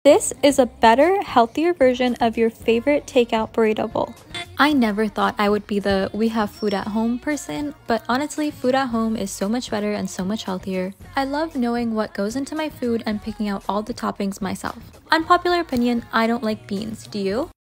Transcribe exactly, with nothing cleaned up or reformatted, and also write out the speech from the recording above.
This is a better, healthier version of your favorite takeout burrito bowl. I never thought I would be the we have food at home person, but honestly, food at home is so much better and so much healthier. I love knowing what goes into my food and picking out all the toppings myself. Unpopular opinion, I don't like beans. Do you?